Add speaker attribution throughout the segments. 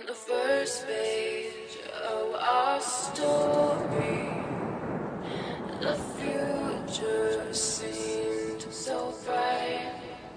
Speaker 1: the first page of our story, the future seemed so bright.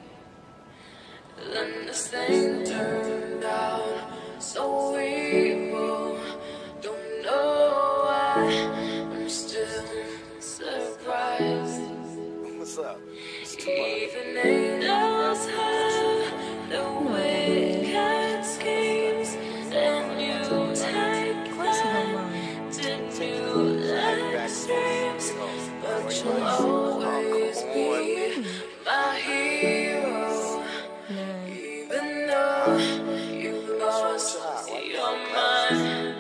Speaker 1: Then this thing turned out so evil. Don't know why, I'm still surprised.
Speaker 2: What's up?
Speaker 1: Even angels have the wicked schemes, and you take them to new extremes, but you'll always be my hero, even though you've lost your mind.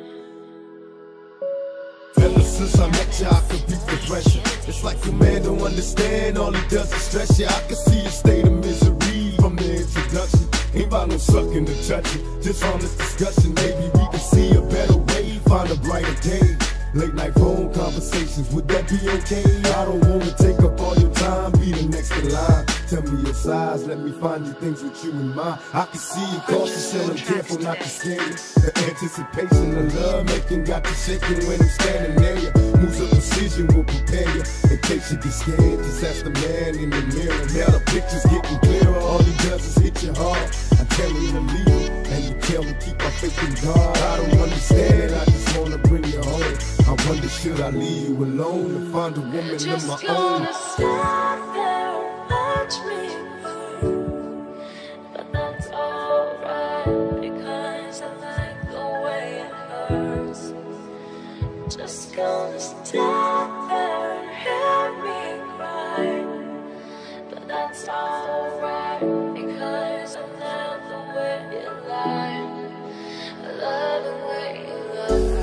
Speaker 3: Ever since I met you, I could beat the pressure. It's like your man don't understand, all he does is stress you. I can see your state of misery from the introduction. Ain't about no sucking to touch it, just honest discussion. Maybe we can see a better way, find a brighter day. Late night phone conversations, would that be okay? I don't wanna take up all your time, be the next in line. Tell me your size, let me find you things with you in mind. I can see you cautious and I'm careful not to scare you. The anticipation of love making got you shaking when I'm standing near you. Moves of precision will prepare you in case you get scared. Just ask the man in the mirror. Now the picture's getting clearer. All he does is hit you hard. I tell him to leave, and you tell me keep my faith in God. I don't understand, I just wanna bring you home. I wonder should I leave you alone to find a woman of my own.
Speaker 1: Just stand there and watch me burn, but that's alright because I like the way it hurts. Just gonna stand there and hear me cry, but that's alright because I love the way you lie. I love the way you lie.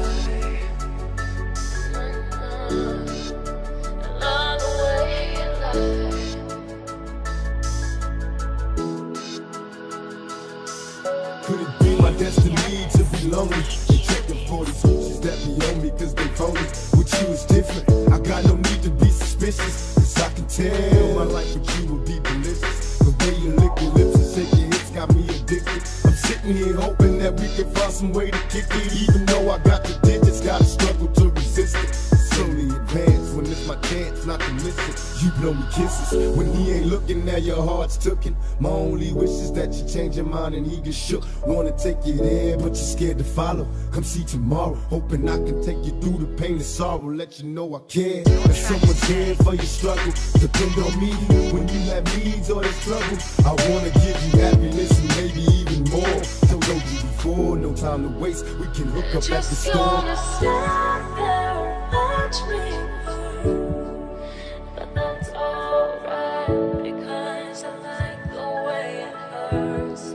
Speaker 3: Could it be my destiny to be lonely? They checking for these bitches that be on me cause they phony. With you is different, I got no need to be suspicious, cause I can tell my life with you will be delicious. The way you lick your lips and shake your hips got me addicted. I'm sitting here hoping that we can find some way to kick it. Even though I got the digits, gotta struggle to resist it. Slowly advance when it's my chance not to miss it. You blow me kisses when he ain't looking, now your heart's tooken. My only wish is that you change your mind and he get shook. Wanna take you there, but you're scared to follow. Come see tomorrow, hoping I can take you through the pain and sorrow. Let you know I care, that someone's there for your struggle. Depend on me when you have needs or there's trouble. I wanna give you happiness and maybe even more. Told you before, no time to waste. We can hook up at the store.
Speaker 1: Just gonna stand there and watch me burn, but that's alright because I like the way it hurts.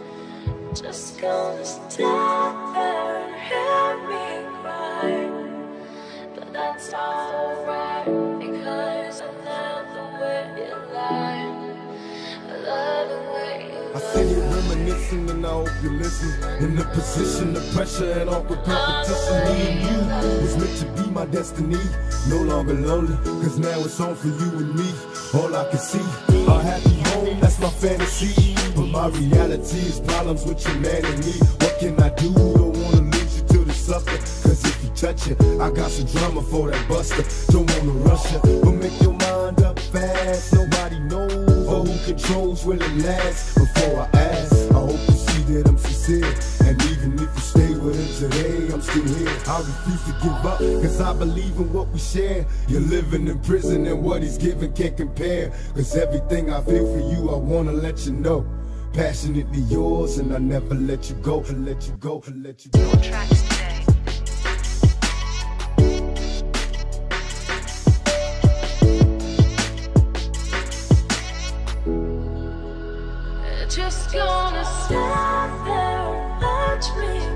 Speaker 1: Just gonna stand there and hear me cry, but that's alright because I love the way you lie. I love the way you lie.
Speaker 3: I see you reminiscing and I hope you listen. In the position of pressure and awkward competition, me and you was meant to be my destiny. No longer lonely, cause now it's on for you and me. All I can see, a happy home, that's my fantasy. But my reality is problems with your man and me. What can I do? Don't wanna lose you to the sucker, cause if you touch it, I got some drama for that buster. Don't wanna rush you, but make your mind up fast. Nobody knows or who controls will it last. Before I ask, I hope you see that I'm sincere. And even if you stay with him today, I'm still here. I refuse to give up, cause I believe in what we share. You're living in prison and what he's giving can't compare. Cause everything I feel for you, I wanna let you know. Passionately yours and I never let you go. Let you go, let you go.
Speaker 4: Your tracks today.
Speaker 1: Just gonna stand there and watch me